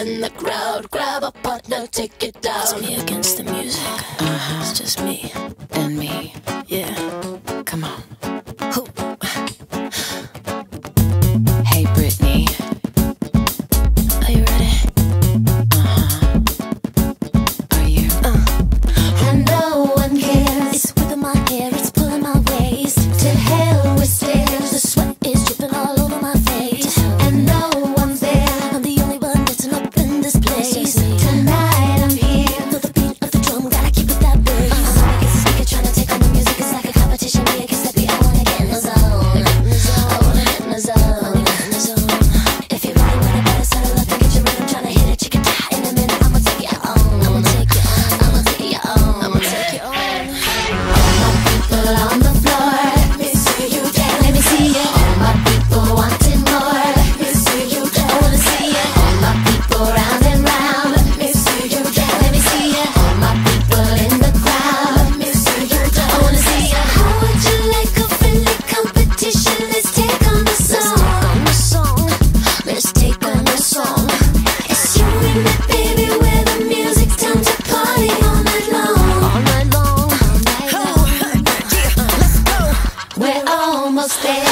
in the crowd. Grab a partner, take it down. It's me against the music. It's just me and me. Yeah, come on. Who? Hey Britney, are you ready? Are you? And no one cares. It's whipping my hair, it's pulling my waist. To hell with stares. The sweat is dripping all over my face. And no one's there. I'm the only one dancing up in this place. Tonight I'm here. Feel the beat of the drum, gotta keep it that bass. Somebody gets a speaker trying to take on the music. It's like a competition, me against the beat. I wanna get in the zone. I wanna get in the zone. If you're ready, when I better settle up and get your rhythm, tryna hit it, chicken die. In a minute, I'ma take it on. I'ma take it on. I'ma take it on. I'ma take it on. All my people on the floor, let me see you dance. Let me see it. All my people wanting more, let me see you dance. I wanna see it. All my people round and round, let me see you dance. Let me see it. All my people in the crowd, let me see you dance. I wanna see it. How would you like a friendly competition? Let's take on the song. On the song. Let's take on the song. It's you and me, baby, where the music's time to party all night long. All night long. We're almost there.